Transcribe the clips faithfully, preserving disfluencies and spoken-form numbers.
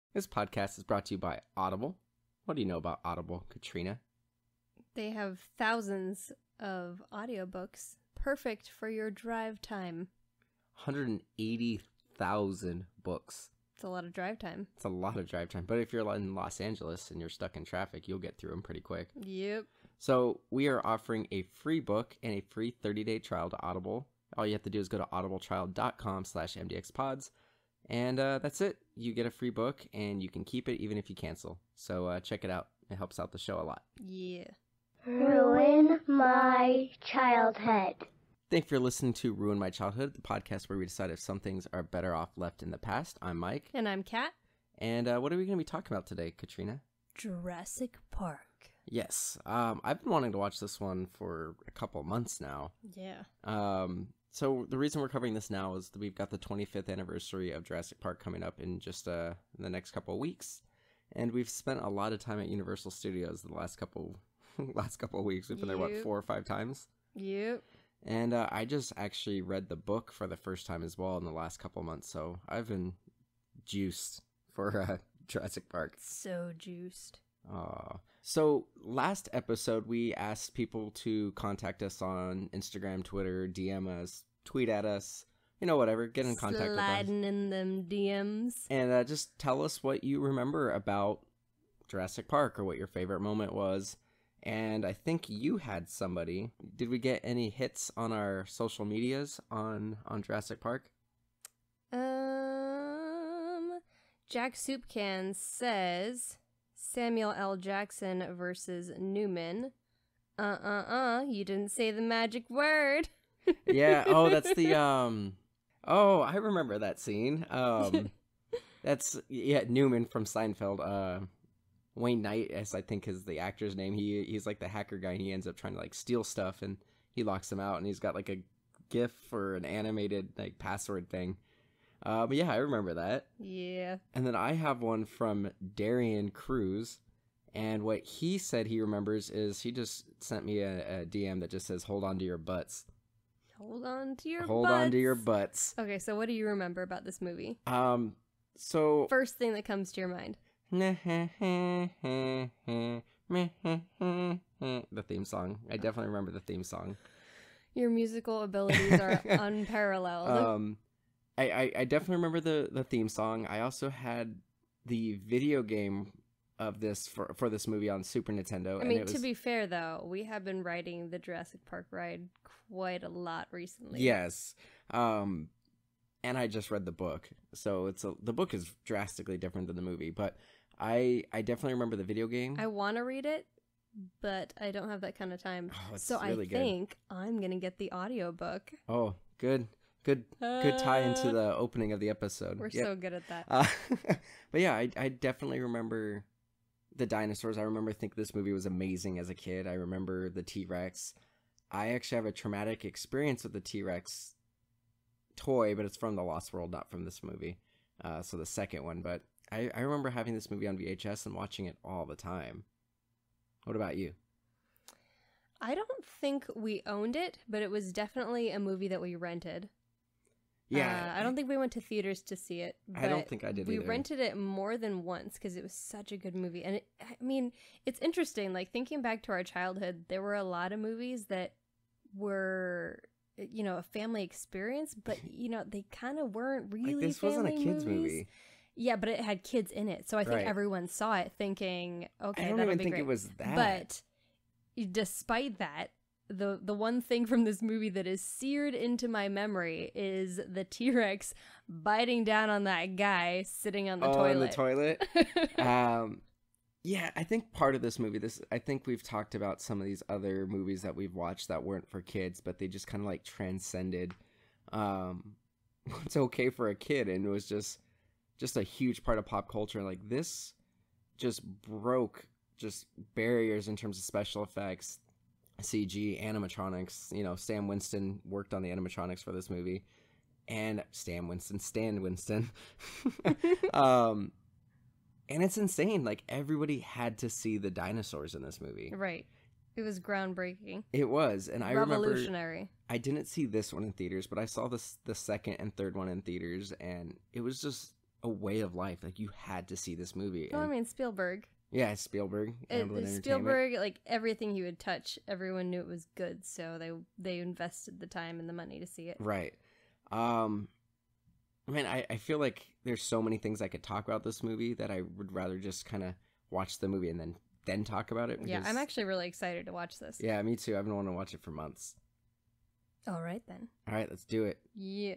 This podcast is brought to you by Audible. What do you know about Audible, Katrina? They have thousands of audiobooks, perfect for your drive time. one hundred eighty thousand books. It's a lot of drive time. It's a lot of drive time. But if you're in Los Angeles and you're stuck in traffic, you'll get through them pretty quick. Yep. So we are offering a free book and a free thirty-day trial to Audible. All you have to do is go to audibletrial.com slash MDXpods. And uh, that's it. You get a free book, and you can keep it even if you cancel. So uh, check it out. It helps out the show a lot. Yeah. Ruin my childhood. Thank you for listening to Ruin My Childhood, the podcast where we decide if some things are better off left in the past. I'm Mike. And I'm Kat. And uh, what are we going to be talking about today, Katrina? Jurassic Park. Yes. Um, I've been wanting to watch this one for a couple months now. Yeah. Um, so the reason we're covering this now is that we've got the twenty-fifth anniversary of Jurassic Park coming up in just uh, in the next couple of weeks. And we've spent a lot of time at Universal Studios the last couple last couple of weeks. We've been there, what, Yep. four or five times? Yep. And uh, I just actually read the book for the first time as well in the last couple months, so I've been juiced for uh, Jurassic Park. So juiced. Aw. So last episode, we asked people to contact us on Instagram, Twitter, D M us, tweet at us, you know, whatever, get in contact with us. Sliding in them D Ms. And uh, just tell us what you remember about Jurassic Park or what your favorite moment was. And I think you had somebody. Did we get any hits on our social medias on, on Jurassic Park? Um, Jack Soupcan says Samuel L. Jackson versus Newman. Uh-uh-uh, you didn't say the magic word. Yeah, oh, that's the, um, oh, I remember that scene. Um, that's, yeah, Newman from Seinfeld, uh, Wayne Knight, as I think is the actor's name. He He's like the hacker guy, and he ends up trying to, like, steal stuff, and he locks him out, and he's got, like, a GIF or an animated, like, password thing. Uh, but yeah, I remember that. Yeah. And then I have one from Darian Cruz, and what he said he remembers is he just sent me a, a D M that just says, hold on to your butts. Hold on to your Hold butts. on to your butts. Okay, so what do you remember about this movie? Um, so... First thing that comes to your mind. The theme song. I definitely remember the theme song. Your musical abilities are unparalleled. Um, I, I, I definitely remember the, the theme song. I also had the video game of this for, for this movie on Super Nintendo. I and mean, it was, to be fair, though, we have been riding the Jurassic Park ride quite a lot recently. Yes. Um, and I just read the book. So it's a, the book is drastically different than the movie. But I I definitely remember the video game. I want to read it, but I don't have that kind of time. Oh, it's so really I good. think I'm going to get the audiobook. Oh, good. Good good tie into Uh, the opening of the episode. We're Yep. so good at that. Uh, but yeah, I, I definitely remember the dinosaurs. I remember thinking this movie was amazing as a kid. I remember the T-Rex. I actually have a traumatic experience with the T-Rex toy, but it's from The Lost World, not from this movie. Uh, so the second one. But I, I remember having this movie on V H S and watching it all the time. What about you? I don't think we owned it, but it was definitely a movie that we rented. Yeah. Uh, I don't think we went to theaters to see it. I don't but think I did We either. rented it more than once because it was such a good movie. And it, I mean, it's interesting. Like, thinking back to our childhood, there were a lot of movies that were, you know, a family experience, but, you know, they kind of weren't really Like, this family wasn't a kid's movies. movie. Yeah, but it had kids in it. So I think Right. everyone saw it thinking, okay, I don't that'll even be think great. it was that. But despite that, the the one thing from this movie that is seared into my memory is the T-Rex biting down on that guy sitting on the oh, toilet. in the toilet? um, yeah, I think part of this movie, this I think we've talked about some of these other movies that we've watched that weren't for kids, but they just kind of like transcended um, what's okay for a kid, and it was just just a huge part of pop culture. Like, this just broke just barriers in terms of special effects, C G, animatronics. You know, Sam Winston worked on the animatronics for this movie, and Stan Winston, Stan Winston. um, and it's insane. Like, everybody had to see the dinosaurs in this movie. Right. It was groundbreaking. It was, and I remember Revolutionary. I didn't see this one in theaters, but I saw this the second and third one in theaters, and it was just a way of life. Like, you had to see this movie. Well, And, I mean, Spielberg. yeah, Spielberg. It, Amblin Entertainment. Spielberg, like, everything he would touch, everyone knew it was good, so they they invested the time and the money to see it. Right. Um, I mean, I, I feel like there's so many things I could talk about this movie that I would rather just kind of watch the movie and then, then talk about it. Yeah, because- I'm actually really excited to watch this. Yeah, me too. I've been wanting to watch it for months. All right, then. All right, let's do it. Yeah.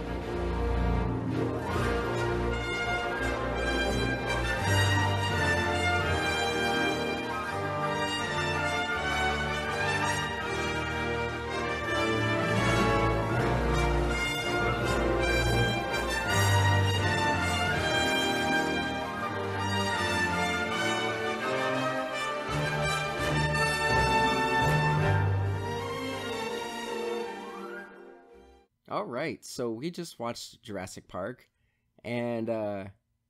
All right, so we just watched Jurassic Park, and uh,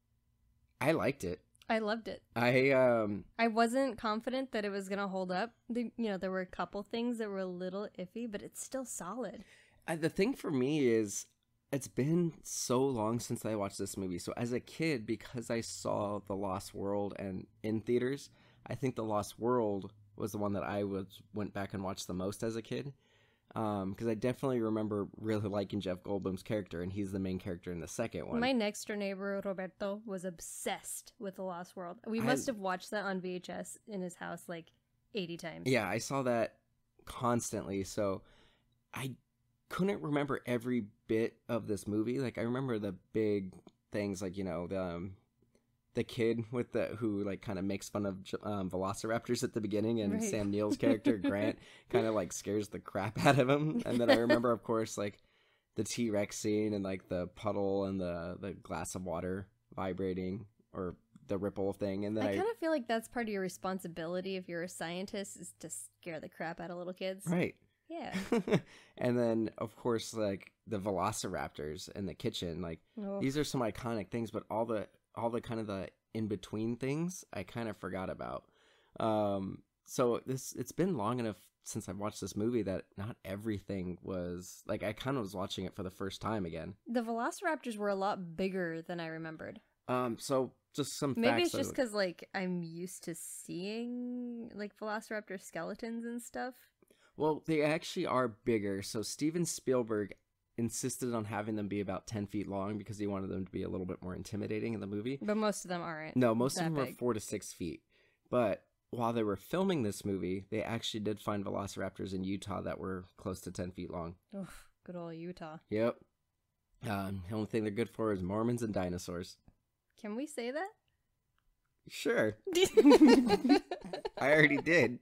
I liked it. I loved it. I um, I wasn't confident that it was going to hold up. The, you know, there were a couple things that were a little iffy, but it's still solid. I, the thing for me is, it's been so long since I watched this movie. So as a kid, because I saw The Lost World and in theaters, I think The Lost World was the one that I was went back and watched the most as a kid. Um, because I definitely remember really liking Jeff Goldblum's character, and he's the main character in the second one. My next door neighbor, Roberto, was obsessed with The Lost World. We I- must have watched that on V H S in his house like eighty times. Yeah, I saw that constantly, so I couldn't remember every bit of this movie. Like, I remember the big things, like, you know, the um, the kid with the who like kind of makes fun of um, velociraptors at the beginning, and Right. Sam Neill's character Grant kind of like scares the crap out of him. And then I remember, of course, like the T-Rex scene and like the puddle and the the glass of water vibrating, or the ripple thing. And then I I, kind of feel like that's part of your responsibility if you're a scientist, is to scare the crap out of little kids. right. Yeah. And then, of course, like the velociraptors in the kitchen, like Oh. these are some iconic things, but all the all the kind of the in between things I kind of forgot about. Um, so this it's been long enough since I've watched this movie that not everything was like, I kind of was watching it for the first time again. The velociraptors were a lot bigger than I remembered. Um, so just some Maybe facts it's that I just looked- because like I'm used to seeing like velociraptor skeletons and stuff. well, they actually are bigger. So Steven Spielberg insisted on having them be about ten feet long because he wanted them to be a little bit more intimidating in the movie. But most of them aren't. No, most of that them were big. four to six feet. But while they were filming this movie, they actually did find velociraptors in Utah that were close to ten feet long. Oof, good old Utah. Yep. Um, the only thing they're good for is Mormons and dinosaurs. Can we say that? Sure. I already did.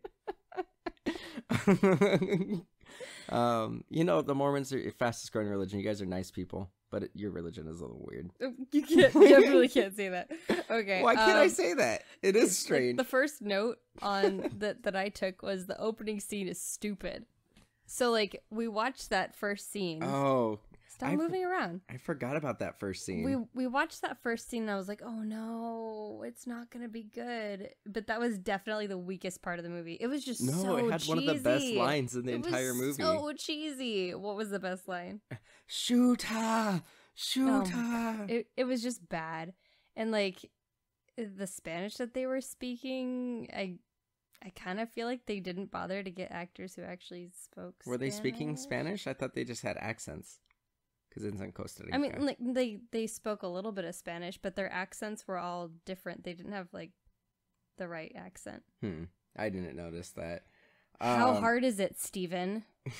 um, you know, the Mormons are your fastest growing religion. You guys are nice people, but it, your religion is a little weird. You can't. You definitely can't say that. Okay. Why can't I um, say that? It is like, strange. the first note on that that I took was the opening scene is stupid. So like we watched that first scene. Oh, Stop I- moving around. I forgot about that first scene. We we watched that first scene and I was like, oh no, it's not gonna be good. But that was definitely the weakest part of the movie. It was just no, so it had cheesy. one of the best lines in the It was entire movie. So cheesy. What was the best line? Shoot her! Shoot Oh, her! It it was just bad. And like the Spanish that they were speaking, I I kind of feel like they didn't bother to get actors who actually spoke Were they speaking Spanish? Spanish? I thought they just had accents. Because it's in Costa Rica. I mean, like they they spoke a little bit of Spanish, but their accents were all different. They didn't have like the right accent. Hmm. I didn't notice that. How Um, hard is it, Steven?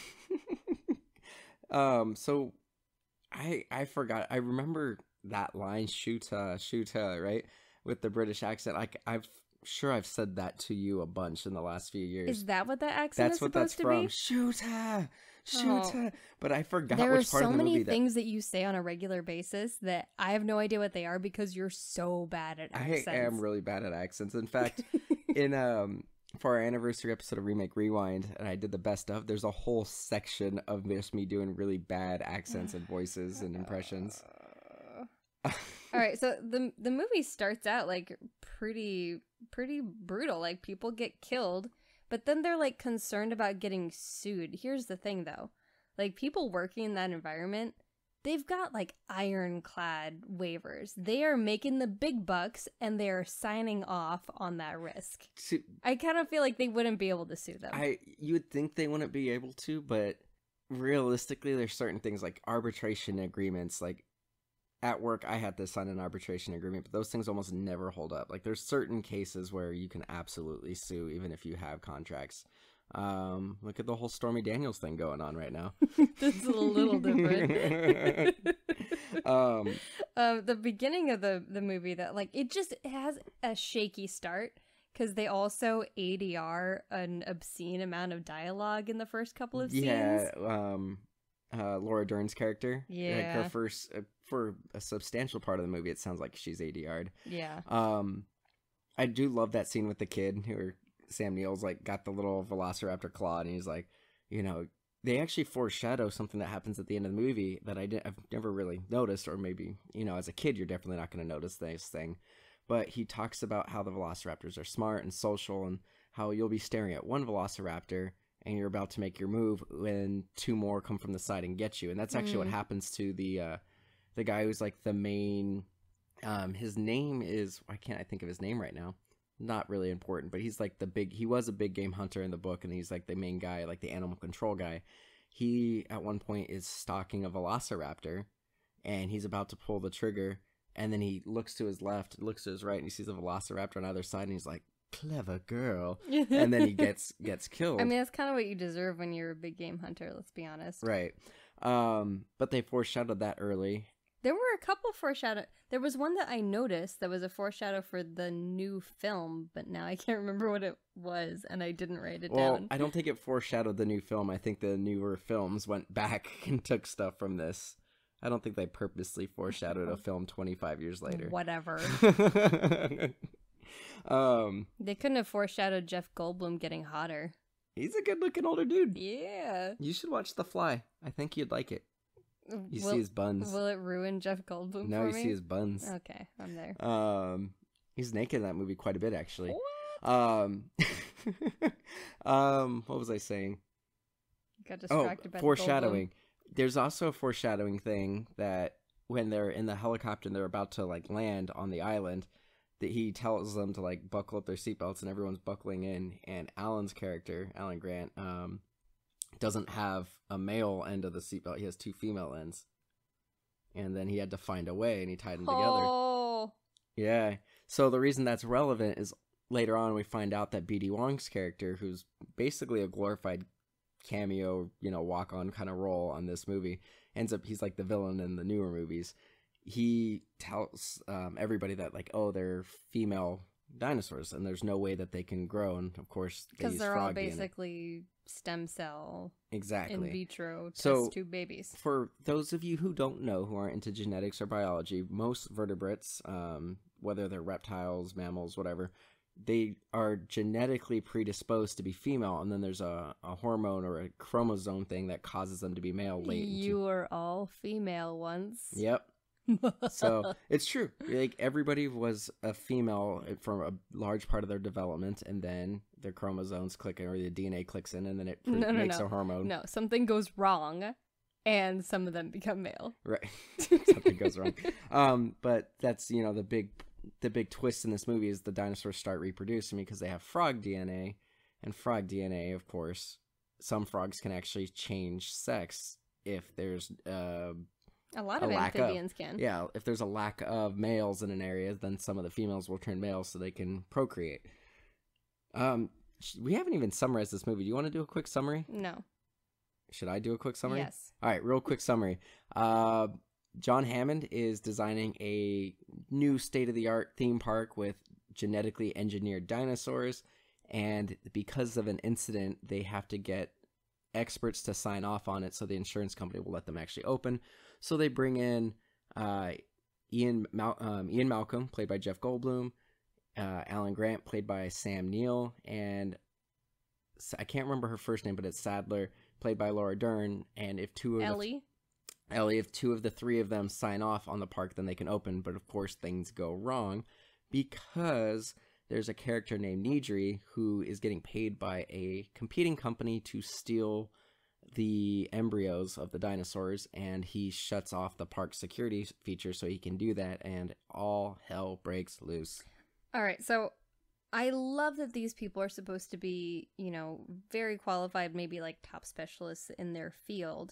um. So, I I forgot. I remember that line, "Shoot her, shoot her," right, with the British accent. Like I've sure I've said that to you a bunch in the last few years. Is that what that accent That's is what that's supposed to from. be? Shoot her, shoot Oh. her. But I forgot There are which part so of the many movie that things that you say on a regular basis that I have no idea what they are because you're so bad at accents. I am really bad at accents. In fact, in um for our anniversary episode of Remake Rewind, and I did the best of, there's a whole section of just me doing really bad accents and voices and impressions. All right, so the the movie starts out like pretty pretty brutal. Like people get killed, but then they're like concerned about getting sued. Here's the thing though. Like people working in that environment they've got like ironclad waivers. They are making the big bucks and they're signing off on that risk. See, I kind of feel like they wouldn't be able to sue them. I you would think they wouldn't be able to, but realistically, there's certain things like arbitration agreements. Like at work, I had to sign an arbitration agreement, but those things almost never hold up. Like there's certain cases where you can absolutely sue, even if you have contracts. Um, look at the whole Stormy Daniels thing going on right now. That's a little different. um, uh, the beginning of the, the movie, that like it just has a shaky start because they also A D R an obscene amount of dialogue in the first couple of scenes. Yeah, um, uh, Laura Dern's character. Yeah, like her first uh, for a substantial part of the movie, it sounds like she's A D R'd. Yeah. Um, I do love that scene with the kid who. Sam Neill's like got the little velociraptor claw, and he's like, you know, they actually foreshadow something that happens at the end of the movie that I didn't, I've never really noticed, or maybe, you know, as a kid, you're definitely not going to notice this thing. But he talks about how the velociraptors are smart and social, and how you'll be staring at one velociraptor and you're about to make your move when two more come from the side and get you. And that's actually mm. what happens to the, uh, the guy who's like the main, um, his name is, why can't I think of his name right now? Not really important, but he's like the big, he was a big game hunter in the book, and he's like the main guy, like the animal control guy. He, at one point, is stalking a velociraptor, and he's about to pull the trigger, and then he looks to his left, looks to his right, and he sees a velociraptor on either side, and he's like, clever girl. And then he gets gets killed. I mean, that's kind of what you deserve when you're a big game hunter, let's be honest. Right. Um, but they foreshadowed that early. There were a couple foreshadow. There was one that I noticed that was a foreshadow for the new film, but now I can't remember what it was, and I didn't write it well, down. I don't think it foreshadowed the new film. I think the newer films went back and took stuff from this. I don't think they purposely foreshadowed a film twenty-five years later. Whatever. um, they couldn't have foreshadowed Jeff Goldblum getting hotter. He's a good-looking older dude. Yeah. You should watch The Fly. I think you'd like it. You will, see his buns. Will it ruin Jeff Goldblum no, for you me? see his buns. Okay, I'm there. Um, he's naked in that movie quite a bit, actually. What? Um, um, what was I saying? Got distracted oh, by foreshadowing. There's also a foreshadowing thing that when they're in the helicopter and they're about to like land on the island, that he tells them to like buckle up their seatbelts, and everyone's buckling in. And Alan's character, Alan Grant, um. doesn't have a male end of the seatbelt. He has two female ends. And then he had to find a way, and he tied them oh. together. Yeah. So the reason that's relevant is later on we find out that B D Wong's character, who's basically a glorified cameo, you know, walk-on kind of role on this movie, ends up, he's like the villain in the newer movies. He tells um, everybody that, like, oh, they're female dinosaurs, and there's no way that they can grow, and of course they because use they're frog all D N A. Basically exactly so exactly in vitro test so, tube babies. For those of you who don't know, who aren't into genetics or biology, most vertebrates, um, whether they're reptiles, mammals, whatever, they are genetically predisposed to be female, and then there's a, a hormone or a chromosome thing that causes them to be male late. You were all female once. Yep. So it's true. Like everybody was a female for a large part of their development, and then their chromosomes click or the D N A clicks in, and then it no, no, makes no. a hormone. No, something goes wrong, and some of them become male. Right. Something goes wrong. Um, but that's, you know, the big the big twist in this movie is the dinosaurs start reproducing because they have frog D N A, and frog D N A, of course, some frogs can actually change sex if there's uh A lot a of lack amphibians of, can. Yeah, if there's a lack of males in an area, then some of the females will turn male so they can procreate. Um, we haven't even summarized this movie. Do you want to do a quick summary? No. Should I do a quick summary? Yes. All right, real quick summary. Uh, John Hammond is designing a new state-of-the-art theme park with genetically engineered dinosaurs, and because of an incident, they have to get experts to sign off on it so the insurance company will let them actually open. So they bring in uh, Ian Mal- um, Ian Malcolm, played by Jeff Goldblum, uh, Alan Grant, played by Sam Neill, and I can't remember her first name, but it's Sadler, played by Laura Dern. And if two of Ellie. The, Ellie, if two of the three of them sign off on the park, then they can open. But of course, things go wrong because there's a character named Nidri who is getting paid by a competing company to steal the embryos of the dinosaurs, and he shuts off the park security feature so he can do that, and all hell breaks loose. All right, so I love that these people are supposed to be, you know, very qualified, maybe like top specialists in their field.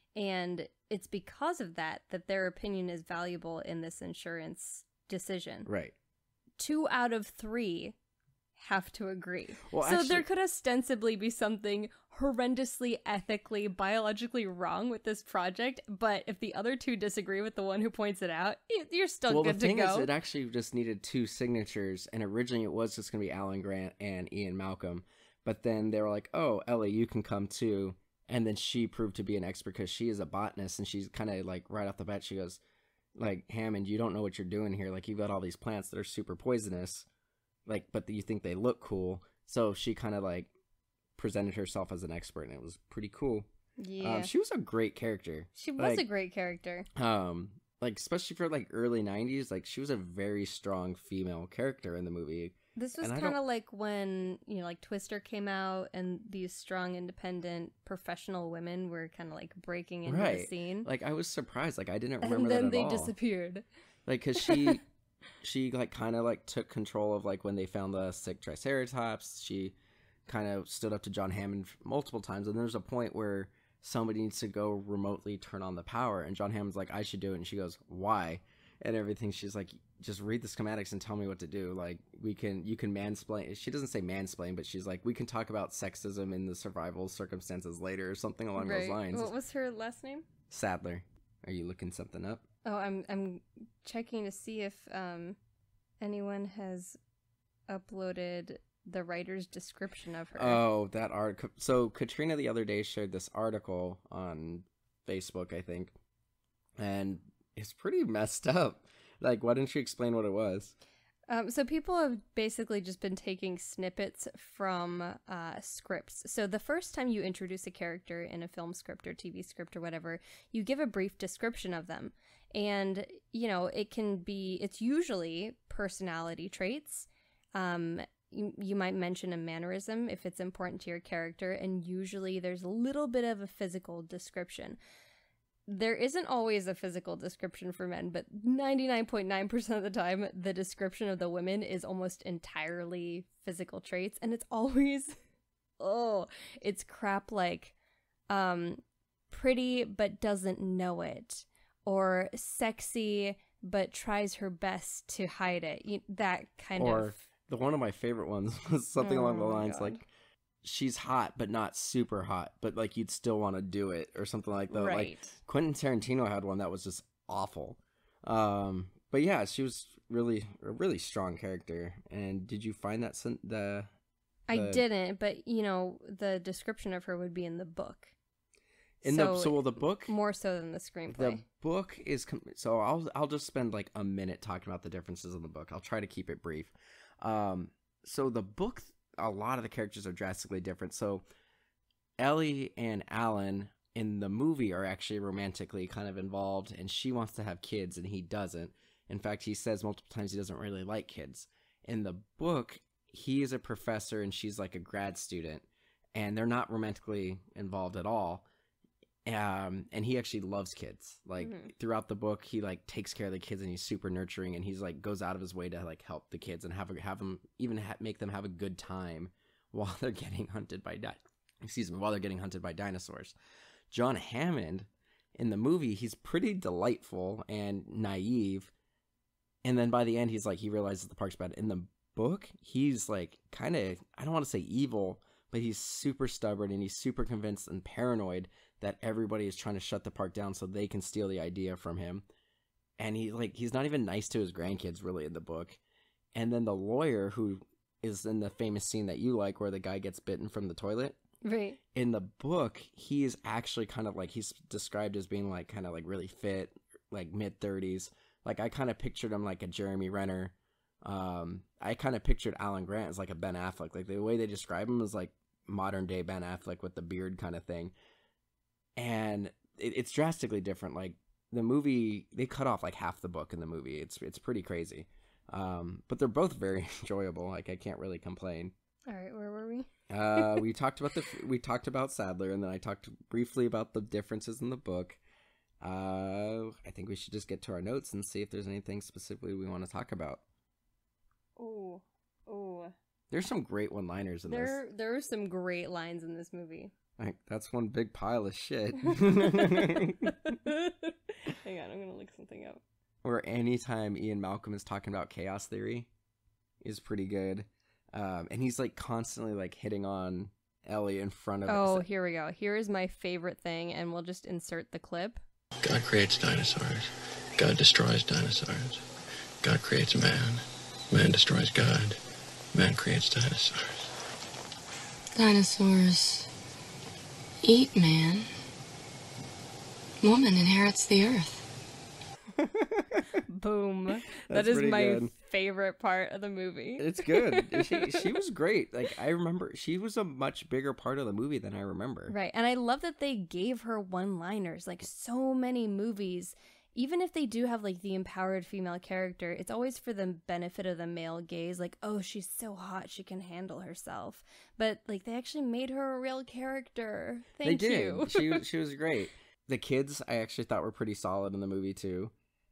And it's because of that that their opinion is valuable in this insurance decision. Right. Two out of three have to agree. Well, so actually, there could ostensibly be something horrendously, ethically, biologically wrong with this project, but if the other two disagree with the one who points it out, you're still well, good the thing to go. is, it actually just needed two signatures, and originally it was just going to be Alan Grant and Ian Malcolm, but then they were like, oh, Ellie, you can come too, and then she proved to be an expert because she is a botanist, and she's kind of like, right off the bat, she goes, like, Hammond, you don't know what you're doing here, like, you've got all these plants that are super poisonous, like, but you think they look cool, so she kind of like presented herself as an expert, and it was pretty cool. Yeah. Um, she was a great character. She was like, a great character. Um, like, especially for like early nineties, like she was a very strong female character in the movie. This was And I kind of don't- like when, you know, like Twister came out and these strong, independent, professional women were kind of like breaking into the Right. scene. Like, I was surprised. Like, I didn't remember And then that at they all. disappeared. Like, cause she, she like kind of like took control of like when they found the sick Triceratops. She kind of stood up to John Hammond multiple times, and there's a point where somebody needs to go remotely turn on the power, and John Hammond's like, I should do it, and she goes, why? And everything. She's like, just read the schematics and tell me what to do. Like, we can, you can mansplain. She doesn't say mansplain, but she's like, we can talk about sexism in the survival circumstances later, or something along Right. those lines. What was her last name? Sadler. Are you looking something up? Oh, I'm I'm checking to see if um anyone has uploaded the writer's description of her. Oh, that article. So Katrina the other day shared this article on Facebook, I think, and it's pretty messed up. Like, why didn't you explain what it was? Um, so people have basically just been taking snippets from uh, scripts. So the first time you introduce a character in a film script or T V script or whatever, you give a brief description of them. And, you know, it can be, it's usually personality traits. Um, you, you might mention a mannerism if it's important to your character. And usually there's a little bit of a physical description. There isn't always a physical description for men, but ninety-nine point nine percent of the time, the description of the women is almost entirely physical traits. And it's always, oh, it's crap like um, pretty but doesn't know it. Or sexy but tries her best to hide it. You, that kind Or of... the one of my favorite ones was something along the Oh, lines God. like, she's hot but not super hot, but like you'd still want to do it, or something like that. Right. Like Quentin Tarantino had one that was just awful. Um, but yeah, she was really a really strong character. And did you find that sen- the I the- didn't, but, you know, the description of her would be in the book. in so, the so well the book More so than the screenplay. the book is com- so I'll I'll just spend like a minute talking about the differences in the book. I'll try to keep it brief. Um, so the book, a lot of the characters are drastically different. So Ellie and Alan in the movie are actually romantically kind of involved, and she wants to have kids and he doesn't. In fact, he says multiple times he doesn't really like kids. In the book, he is a professor and she's like a grad student, and they're not romantically involved at all. Um, and he actually loves kids. Like Mhm. throughout the book, he like takes care of the kids, and he's super nurturing, and he's like goes out of his way to like help the kids and have a, have them even ha- make them have a good time while they're getting hunted by di- excuse me while they're getting hunted by dinosaurs. John Hammond in the movie, he's pretty delightful and naive, and then by the end, he's like he realizes the park's bad. In the book, he's like kind of, I don't want to say evil, but he's super stubborn and he's super convinced and paranoid that everybody is trying to shut the park down so they can steal the idea from him. And he like he's not even nice to his grandkids really in the book. And then the lawyer, who is in the famous scene that you like where the guy gets bitten from the toilet, Right. in the book he is actually kind of like, he's described as being like kind of like really fit, like mid thirties. Like I kind of pictured him like a Jeremy Renner. um I kind of pictured Alan Grant as like a Ben Affleck. Like the way they describe him is like modern day Ben Affleck with the beard kind of thing. And it, it's drastically different. Like the movie, they cut off like half the book in the movie. It's it's pretty crazy. Um, but they're both very enjoyable. Like I can't really complain. All right, where were we? movie? uh, we talked about the we talked about Sadler, and then I talked briefly about the differences in the book. Uh, I think we should just get to our notes and see if there's anything specifically we want to talk about. Oh, oh. There's some great one-liners in there, this. There are some great lines in this movie. Like, that's one big pile of shit. Hang on, I'm gonna look something up. Or anytime Ian Malcolm is talking about chaos theory is pretty good. Um, and he's like constantly like hitting on Ellie in front of Oh, us. here we go. Here is my favorite thing, and we'll just insert the clip. God creates dinosaurs. God destroys dinosaurs. God creates man. Man destroys God. Man creates dinosaurs. Dinosaurs eat man. Woman inherits the earth. Boom. That That's is pretty my good. favorite part of the movie. It's good. she she was great. Like, I remember she was a much bigger part of the movie than I remember. Right. And I love that they gave her one-liners. Like, so many movies, even if they do have like the empowered female character, it's always for the benefit of the male gaze. Like, oh, she's so hot, she can handle herself. But like, they actually made her a real character. Thank they did. you. she she was great. The kids I actually thought were pretty solid in the movie too.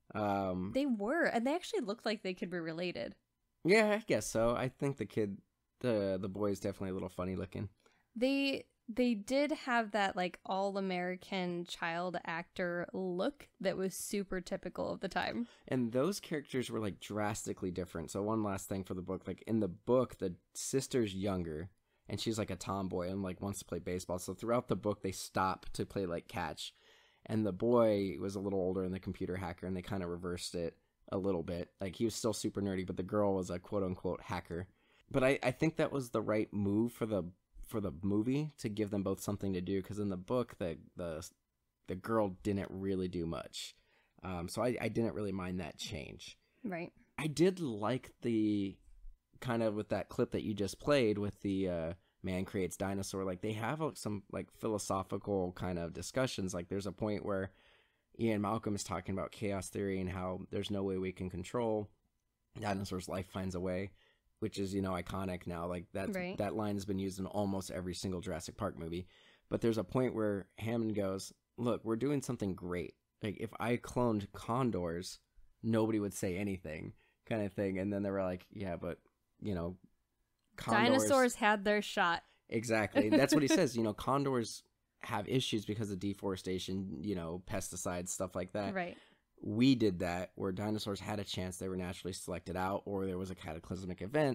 Um, They were, and they actually looked like they could be related. yeah, I guess so. I think the kid, the the boy is definitely a little funny looking. They they did have that like all-American child actor look that was super typical of the time. And those characters were like drastically different. So one last thing for the book, like in the book, the sister's younger and she's like a tomboy and like wants to play baseball. So throughout the book, they stop to play like catch. And the boy was a little older and the computer hacker, and they kind of reversed it a little bit. Like, he was still super nerdy, but the girl was a quote-unquote hacker. But I, I think that was the right move for the for the movie, to give them both something to do, because in the book, the the the girl didn't really do much. Um, so I, I didn't really mind that change. Right. I did like the kind of with that clip that you just played with the uh, man creates dinosaur. Like, they have like, some like philosophical kind of discussions. Like, there's a point where Ian Malcolm is talking about chaos theory and how there's no way we can control dinosaurs. Life finds a way, which is, you know, iconic now. Like, that Right. that line has been used in almost every single Jurassic Park movie. But there's a point where Hammond goes, look, we're doing something great. Like, if I cloned condors, nobody would say anything, kind of thing. And then they were like, yeah, but, you know, condors... Dinosaurs had their shot. Exactly. That's what he says. You know, condors have issues because of deforestation, you know, pesticides, stuff like that. Right. We did that where dinosaurs had a chance. They were naturally selected out, or there was a cataclysmic event.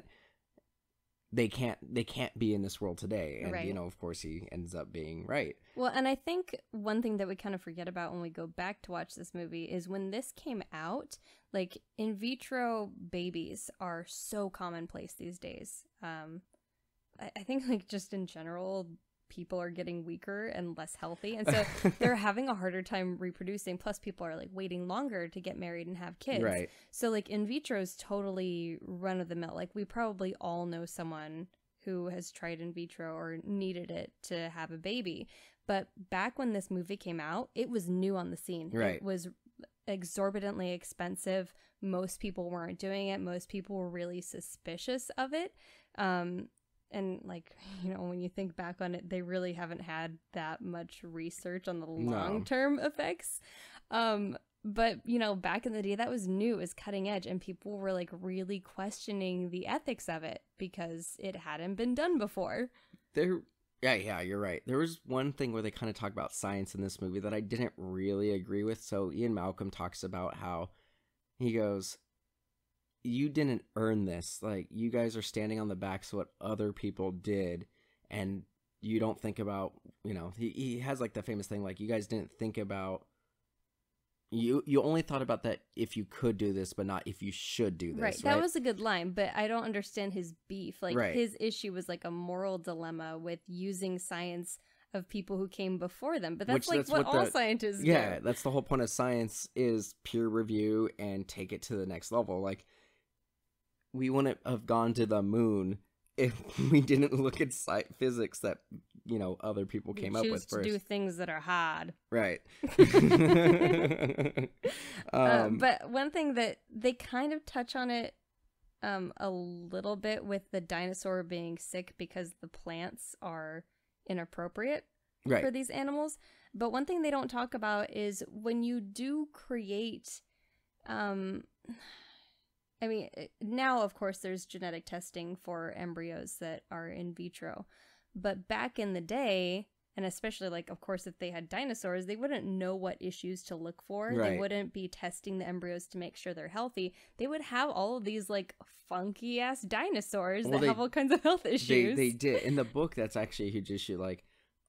They can't they can't be in this world today. And, Right. you know, of course, he ends up being right. Well, and I think one thing that we kind of forget about when we go back to watch this movie is when this came out, like, in vitro babies are so commonplace these days. Um, I, I think, like, just in general, people are getting weaker and less healthy. And so they're having a harder time reproducing. Plus, people are, like, waiting longer to get married and have kids. Right. So, like, in vitro is totally run of the mill. Like, we probably all know someone who has tried in vitro or needed it to have a baby. But back when this movie came out, it was new on the scene. Right. It was exorbitantly expensive. Most people weren't doing it. Most people were really suspicious of it. Um, and, like, you know, when you think back on it, they really haven't had that much research on the long-term effects. Um, but, you know, back in the day, that was new. It was cutting edge. And people were, like, really questioning the ethics of it because it hadn't been done before. There, yeah, yeah, you're right. There was one thing where they kind of talk about science in this movie that I didn't really agree with. So Ian Malcolm talks about how he goes, you didn't earn this. Like, you guys are standing on the backs of what other people did, and you don't think about, you know, he, he has like the famous thing, like, you guys didn't think about, you you only thought about that if you could do this, but not if you should do this. Right. Right. That was a good line, but I don't understand his beef. Like, Right. his issue was like a moral dilemma with using science of people who came before them. But that's Which like that's what, what all the- scientists Yeah, do. that's the whole point of science, is peer review and take it to the next level. Like, we wouldn't have gone to the moon if we didn't look at sci- physics that, you know, other people We came up choose with to first. do things that are hard. Right. Uh, um, but one thing that they kind of touch on it um, a little bit with the dinosaur being sick because the plants are inappropriate right. for these animals. But one thing they don't talk about is when you do create, um, I mean, now, of course, there's genetic testing for embryos that are in vitro. But back in the day, and especially, like, of course, if they had dinosaurs, they wouldn't know what issues to look for. Right. They wouldn't be testing the embryos to make sure they're healthy. They would have all of these, like, funky-ass dinosaurs Well, that they- have all kinds of health They, issues. they did. In the book, that's actually a huge issue. Like,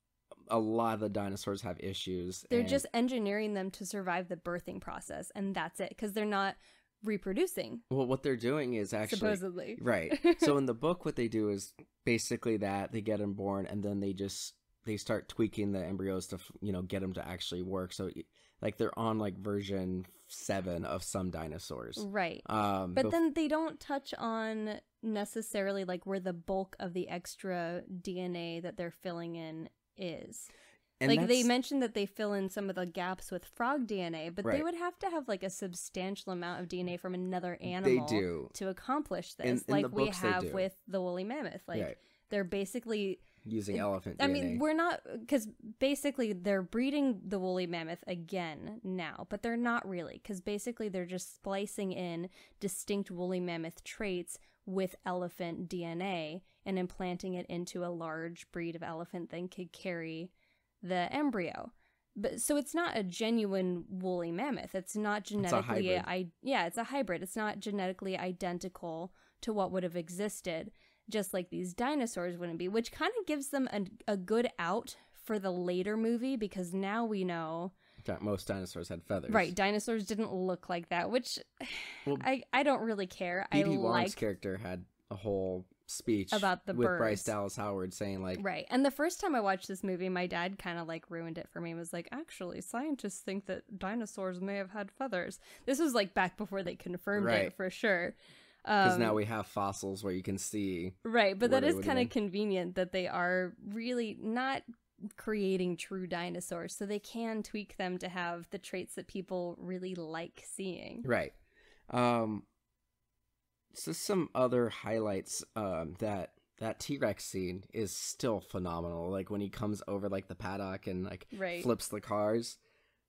a lot of the dinosaurs have issues. They're and- just engineering them to survive the birthing process, and that's it, because they're not reproducing, Well, what they're doing is actually... supposedly. Right. So in the book, what they do is basically that. They get them born, and then they just... They start tweaking the embryos to, you know, get them to actually work. So, like, they're on, like, version seven of some dinosaurs. Right. Um, But bef- then they don't touch on necessarily, like, where the bulk of the extra D N A that they're filling in is. and Like, they that's- mentioned that they fill in some of the gaps with frog D N A, but they Right. would have to have, like, a substantial amount of D N A from another animal do. to accomplish this. In- in like the we books they have do. with the woolly mammoth. Like, Right. they're basically... Using elephant I D N A. mean, we're not, because basically they're breeding the woolly mammoth again now, but they're not really, because basically they're just splicing in distinct woolly mammoth traits with elephant D N A and implanting it into a large breed of elephant that could carry the embryo. But so it's not a genuine woolly mammoth. It's not genetically, hybrid. I, yeah, it's a hybrid. It's not genetically identical to what would have existed, just like these dinosaurs wouldn't be, which kind of gives them a, a good out for the later movie, because now we know, That most dinosaurs had feathers. right, dinosaurs didn't look like that, which Well, I, I don't really care. I Edie Wong's like, character had a whole speech About the with Bryce birds. Dallas Howard saying, like, right. And the first time I watched this movie, my dad kind of like ruined it for me. He was like, actually, scientists think that dinosaurs may have had feathers. This was like back before they confirmed Right. it for sure. because Um, now we have fossils where you can see. Right, but where that they is would've kind of been. convenient that they are really not creating true dinosaurs, so they can tweak them to have the traits that people really like seeing. Right. Um, so some other highlights, um, that that T-Rex scene is still phenomenal. Like when he comes over like the paddock and like Right. flips the cars.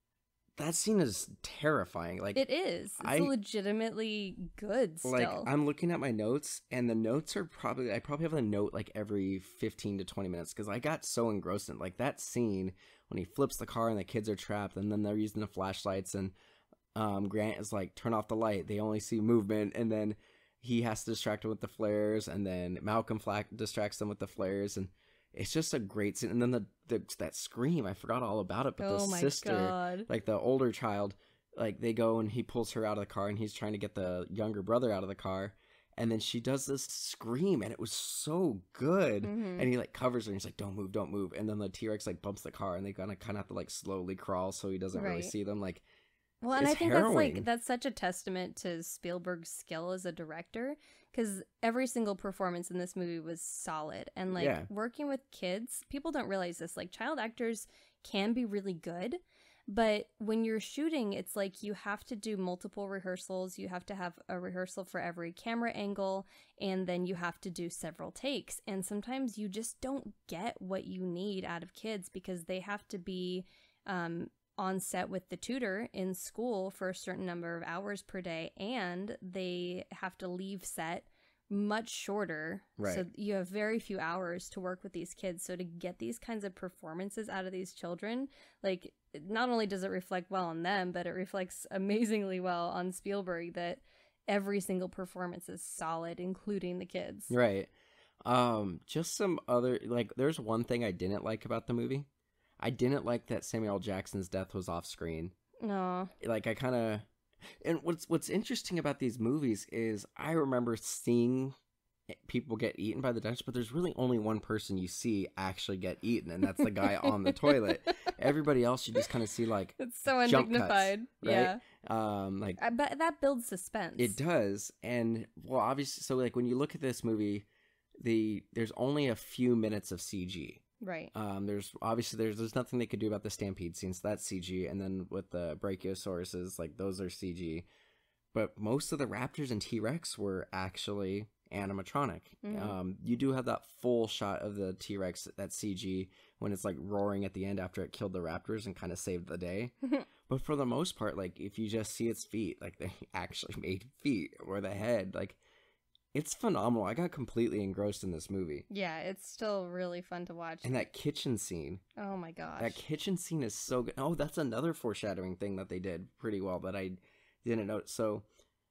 That scene is terrifying. Like It is. It's I- legitimately good still. Like I'm looking at my notes, and the notes are probably I probably have a note like every fifteen to twenty minutes because I got so engrossed in like that scene when he flips the car and the kids are trapped, and then they're using the flashlights, and um, Grant is like, turn off the light. They only see movement, and then he has to distract them with the flares, and then Malcolm Flack distracts them with the flares, and it's just a great scene. And then the, the that scream, I forgot all about it, but oh the my sister, god. like the older child, like they go and he pulls her out of the car, and he's trying to get the younger brother out of the car, and then she does this scream, and it was so good. Mhm. And he like covers her, and he's like, don't move, don't move, and then the T-Rex like bumps the car, and they kind of kind of have to like slowly crawl so he doesn't really Right. see them. Like, Well, and I it's think that's harrowing. like that's such a testament to Spielberg's skill as a director, because every single performance in this movie was solid. And like Yeah. working with kids, people don't realize this. Like child actors can be really good, but when you're shooting, it's like you have to do multiple rehearsals. You have to have a rehearsal for every camera angle, and then you have to do several takes. And sometimes you just don't get what you need out of kids because they have to be um, on set with the tutor in school for a certain number of hours per day, and they have to leave set much shorter. Right. So you have very few hours to work with these kids. So to get these kinds of performances out of these children, like not only does it reflect well on them, but it reflects amazingly well on Spielberg that every single performance is solid, including the kids. right. Um, just some other like. There's one thing I didn't like about the movie. I didn't like that Samuel L. Jackson's death was off screen. No. Like I kind of, and what's what's interesting about these movies is I remember seeing people get eaten by the dinosaurs, but there's really only one person you see actually get eaten, and that's the guy on the toilet. Everybody else you just kind of see like It's so jump cuts, undignified. right? Yeah. um like I, but that builds suspense. it does. And well, obviously, so like when you look at this movie, the there's only a few minutes of C G. Right. Um, there's obviously there's there's nothing they could do about the stampede scenes. So that's C G, and then with the brachiosauruses, like those are C G. but most of the raptors and T-Rex were actually animatronic. Mm-hmm. Um, you do have that full shot of the T-Rex, that C G, when it's like roaring at the end after it killed the raptors and kind of saved the day. But for the most part, like if you just see its feet, like they actually made feet, or the head, like it's phenomenal. I got completely engrossed in this movie. Yeah, it's still really fun to watch. And that kitchen scene. Oh my gosh. That kitchen scene is so good. Oh, that's another foreshadowing thing that they did pretty well that I didn't know. So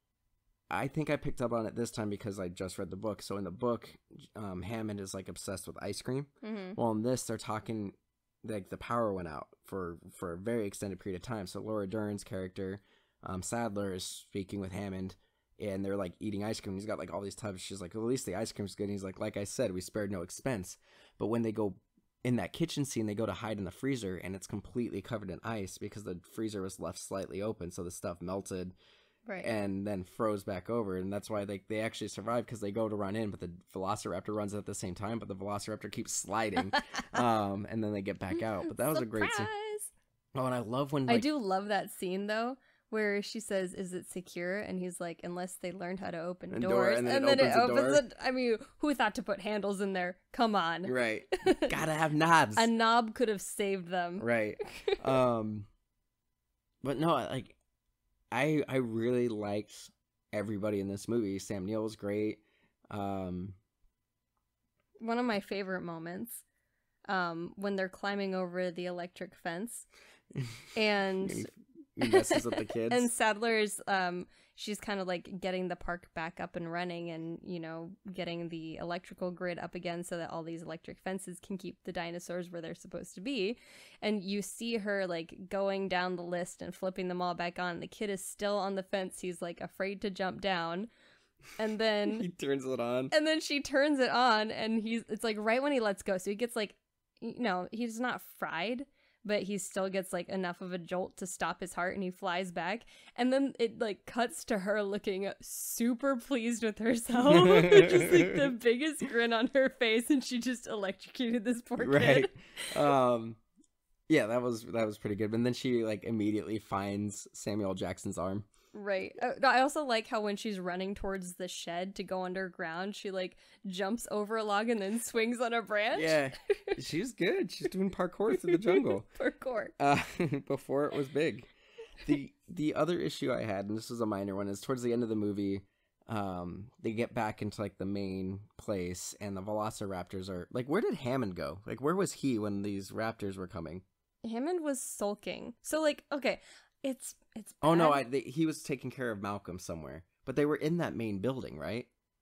I think I picked up on it this time because I just read the book. So in the book, um, Hammond is like obsessed with ice cream. Mm-hmm. Well, in this, they're talking like the power went out for, for a very extended period of time. So Laura Dern's character, um, Sadler, is speaking with Hammond, and they're like eating ice cream. He's got like all these tubs. She's like, well, at least the ice cream's good. And he's like, like I said, we spared no expense. But when they go in that kitchen scene, they go to hide in the freezer, and it's completely covered in ice because the freezer was left slightly open, so the stuff melted. Right. And then froze back over, and that's why they they actually survive, because they go to run in, but the Velociraptor runs at the same time, but the Velociraptor keeps sliding, um, and then they get back out. But that was Surprise! a great scene. Oh, and I love when like, I do love that scene though, where she says, "Is it secure?" And he's like, "Unless they learned how to open doors." Door, and then and it then opens, it opens it. I mean, who thought to put handles in there? Come on, right? Gotta have knobs. A knob could have saved them, right? Um, but no, like. I I really liked everybody in this movie. Sam Neill was great. Um, One of my favorite moments, um, when they're climbing over the electric fence, and he, he messes with the kids. And Sadler's, um, she's kind of like getting the park back up and running, and you know, getting the electrical grid up again so that all these electric fences can keep the dinosaurs where they're supposed to be. And you see her like going down the list and flipping them all back on. The kid is still on the fence. He's like afraid to jump down. And then he turns it on. And then she turns it on, and he's it's like right when he lets go. So he gets like, you know, he's not fried, but he still gets like enough of a jolt to stop his heart, and he flies back. And then it like cuts to her looking super pleased with herself. Just like the biggest grin on her face, and she just electrocuted this poor kid. Right. Um yeah, that was that was pretty good. And then she like immediately finds Samuel Jackson's arm. Right. Uh, I also like how when she's running towards the shed to go underground, she like jumps over a log and then swings on a branch. Yeah, she's good. She's doing parkour through the jungle. Parkour. Uh, before it was big. The the other issue I had, and this was a minor one, is towards the end of the movie, um, they get back into like the main place, and the Velociraptors are like, where did Hammond go? Like, where was he when these raptors were coming? Hammond was sulking. So like, okay. It's it's bad. Oh no, I they, he was taking care of Malcolm somewhere, but they were in that main building, right?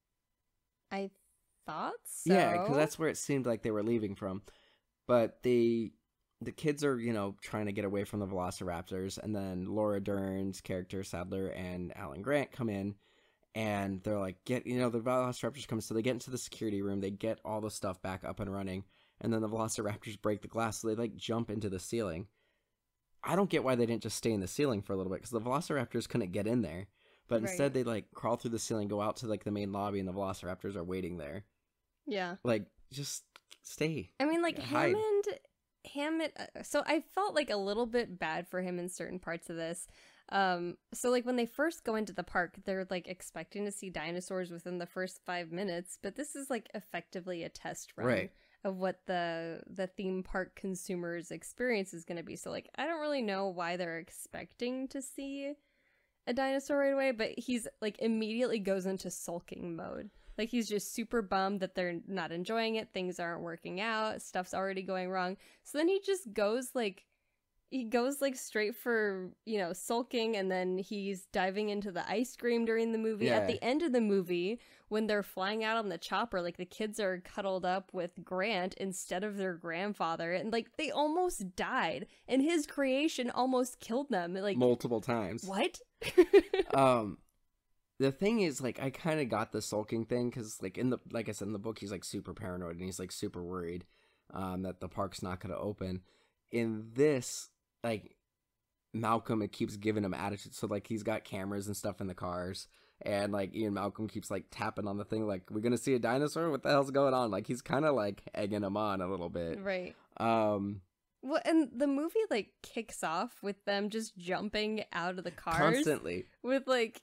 I thought so. Yeah, because that's where it seemed like they were leaving from. But the the kids are, you know, trying to get away from the Velociraptors, and then Laura Dern's character Sadler and Alan Grant come in, and they're like, get you know, the Velociraptors come, so they get into the security room, they get all the stuff back up and running, and then the Velociraptors break the glass, so they like jump into the ceiling. I don't get why they didn't just stay in the ceiling for a little bit, because the Velociraptors couldn't get in there. But right. Instead they like crawl through the ceiling, go out to like the main lobby, and the Velociraptors are waiting there. Yeah. Like, just stay. I mean, like, hide. Hammond, Hammond, uh, so I felt like a little bit bad for him in certain parts of this. Um, so like when they first go into the park, they're like expecting to see dinosaurs within the first five minutes, but this is like effectively a test run. Right. Of what the the theme park consumers experience is going to be. So like I don't really know why they're expecting to see a dinosaur right away, but he's like immediately goes into sulking mode. Like he's just super bummed that they're not enjoying it, things aren't working out, stuff's already going wrong. So then he just goes like he goes like straight for, you know, sulking, and then he's diving into the ice cream during the movie. Yeah. At the end of the movie, when they're flying out on the chopper, like the kids are cuddled up with Grant instead of their grandfather, and like they almost died, and his creation almost killed them like multiple times. What? um the thing is, like, I kind of got the sulking thing because, like, in the like I said in the book, he's like super paranoid and he's like super worried um that the park's not going to open. In this, like, Malcolm, it keeps giving him attitude. So, like, he's got cameras and stuff in the cars, and, like, Ian Malcolm keeps, like, tapping on the thing, like, we're gonna see a dinosaur? What the hell's going on? Like, he's kind of, like, egging him on a little bit. Right. Um, well, and the movie, like, kicks off with them just jumping out of the cars. Constantly. With, like,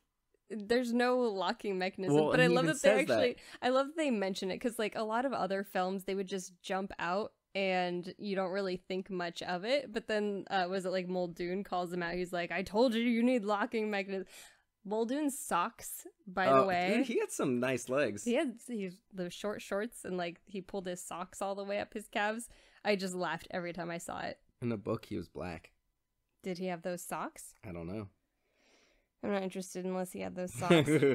there's no locking mechanism. Well, but I he love even that they says actually, that. I love that they mention it because like a lot of other films, they would just jump out and you don't really think much of it. But then, uh, was it like Muldoon calls him out? He's like, I told you you need locking mechanism. Muldoon's socks, by Oh, the way. dude, he had some nice legs. He had he's those short shorts and like he pulled his socks all the way up his calves. I just laughed every time I saw it. In the book, he was black. Did he have those socks? I don't know. I'm not interested unless he had those socks.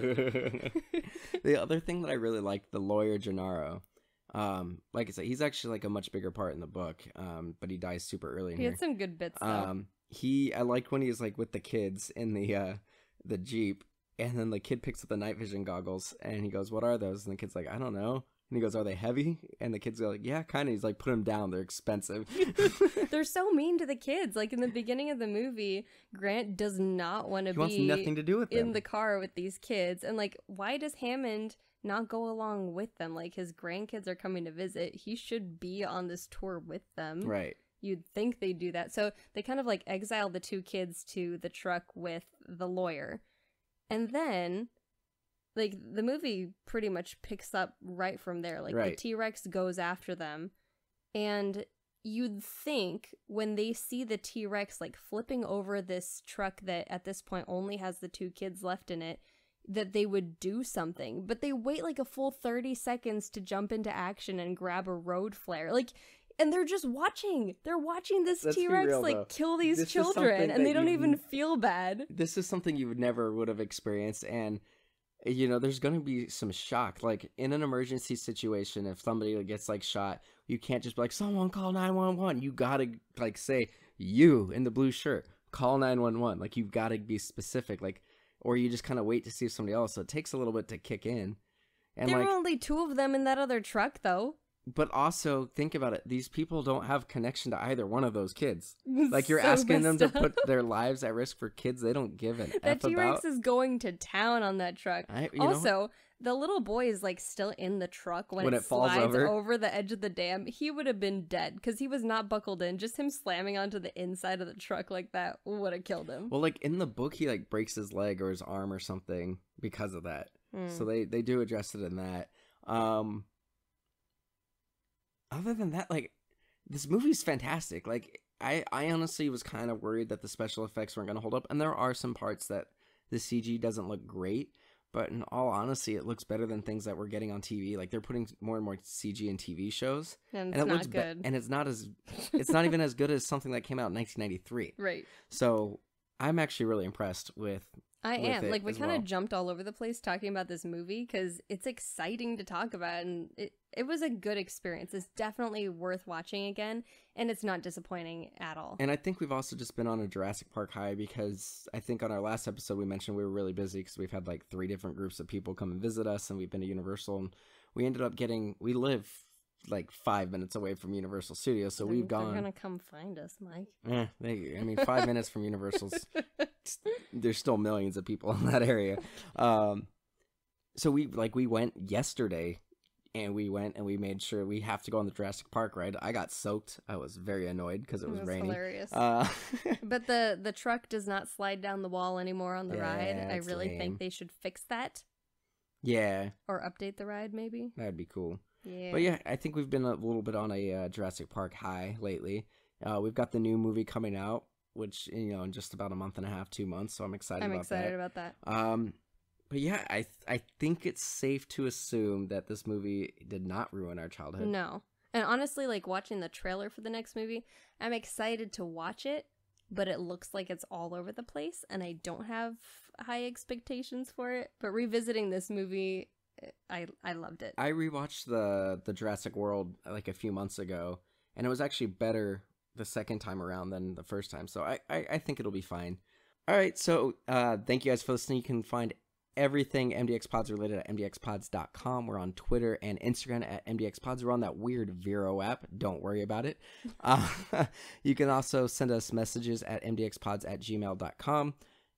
The other thing that I really liked, the lawyer Gennaro. Um, like I said, he's actually like a much bigger part in the book. Um, but he dies super early in He here. had some good bits though. Um, he I liked when he was like with the kids in the uh the Jeep, and then the kid picks up the night vision goggles and he goes, "What are those?" And the kid's like, "I don't know." And he goes, "Are they heavy?" And the kids go like, "Yeah, kind of." He's like, "Put them down. They're expensive." They're so mean to the kids. Like in the beginning of the movie, Grant does not want to He be wants nothing to do with them. in the car with these kids. And like, why does Hammond not go along with them? Like his grandkids are coming to visit. He should be on this tour with them. Right. You'd think they'd do that. So they kind of like exile the two kids to the truck with the lawyer. And then like the movie pretty much picks up right from there. Like right. the T-Rex goes after them. And you'd think when they see the T-Rex like flipping over this truck that at this point only has the two kids left in it, that they would do something. But they wait like a full thirty seconds to jump into action and grab a road flare. Like, and they're just watching. They're watching this Let's be T-Rex real, like though. kill these This is children something and they that don't you- even feel bad. This is something you would never would have experienced, and you know there's going to be some shock. Like in an emergency situation, if somebody gets like shot, you can't just be like, "Someone call nine one one." You gotta like say, "You in the blue shirt, call nine one one." Like you've got to be specific. Like, or you just kind of wait to see if somebody else. So it takes a little bit to kick in. And There like, were only two of them in that other truck though. but also think about it. These people don't have connection to either one of those kids. Like you're So asking them to messed up. put their lives at risk for kids they don't give an That F T-Rex about. is going to town on that truck. I- you know- Also, the little boy is like still in the truck when, When it, it falls slides over. over. the edge of the dam. He would have been dead because he was not buckled in. Just him slamming onto the inside of the truck like that would have killed him. Well, like in the book, he like breaks his leg or his arm or something because of that. Hmm. So they they do address it in that. Um, other than that, like this movie's fantastic. Like I I honestly was kind of worried that the special effects weren't gonna hold up, and there are some parts that the C G doesn't look great. But in all honesty, it looks better than things that we're getting on T V. Like they're putting more and more C G in T V shows, And it's and it not looks be- good. and it's not as it's not even as good as something that came out in nineteen ninety-three. Right. So I'm actually really impressed with. I with am. it Like, we as kind of well. jumped all over the place talking about this movie because it's exciting to talk about, and it, it was a good experience. It's definitely worth watching again, and it's not disappointing at all. And I think we've also just been on a Jurassic Park high because I think on our last episode we mentioned we were really busy because we've had like three different groups of people come and visit us, and we've been to Universal, and we ended up getting we live like five minutes away from Universal Studios, so They're- we've gone. They're gonna come find us, Mike. Eh, they, I mean, five minutes from Universal's, there's still millions of people in that area. Um, so we like we went yesterday, and we went and we made sure we have to go on the Jurassic Park ride. I got soaked. I was very annoyed because it was raining. Hilarious. Uh, But the the truck does not slide down the wall anymore on the Yeah, ride. I it's really lame. think they should fix that yeah, or update the ride, maybe. that'd be cool. Yeah. But yeah, I think we've been a little bit on a uh, Jurassic Park high lately. Uh, we've got the new movie coming out, which you know in just about a month and a half, two months. So I'm excited. I'm about excited that. about that. Um, but yeah, I th- I think it's safe to assume that this movie did not ruin our childhood. No. And honestly, like watching the trailer for the next movie, I'm excited to watch it, but it looks like it's all over the place, and I don't have high expectations for it. But revisiting this movie, I I loved it. I rewatched the the Jurassic World like a few months ago, and it was actually better the second time around than the first time. So I I, I think it'll be fine. All right, so uh, thank you guys for listening. You can find everything M D X Pods related at M D X pods dot com. We're on Twitter and Instagram at M D X Pods. We're on that weird Vero app. Don't worry about it. Uh, you can also send us messages at M D X pods at gmail dot com.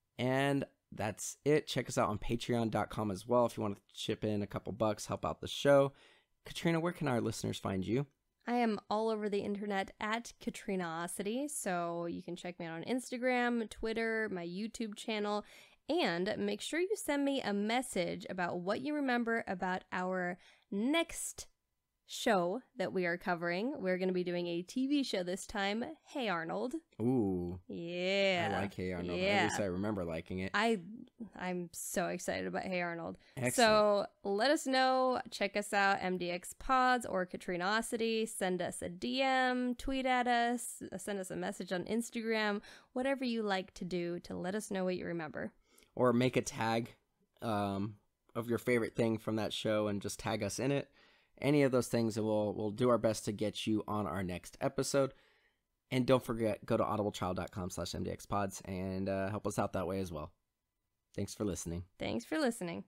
And that's it. Check us out on patreon dot com as well if you want to chip in a couple bucks, help out the show. Katrina, where can our listeners find you? I am all over the internet at Katrinaosity, so you can check me out on Instagram, Twitter, my YouTube channel, And make sure you send me a message about what you remember about our next show that we are covering. We're going to be doing a T V show this time, Hey Arnold. Ooh. Yeah. I like Hey Arnold. Yeah. At least I remember liking it. I, I'm so excited about Hey Arnold. Excellent. So let us know. Check us out, MDXpods or Katrinosity. Send us a D M, tweet at us, send us a message on Instagram, whatever you like to do to let us know what you remember. Or make a tag um, of your favorite thing from that show and just tag us in it. Any of those things, and we'll, we'll do our best to get you on our next episode. And don't forget, go to audibletrial.com slash MDXpods and uh, help us out that way as well. Thanks for listening. Thanks for listening.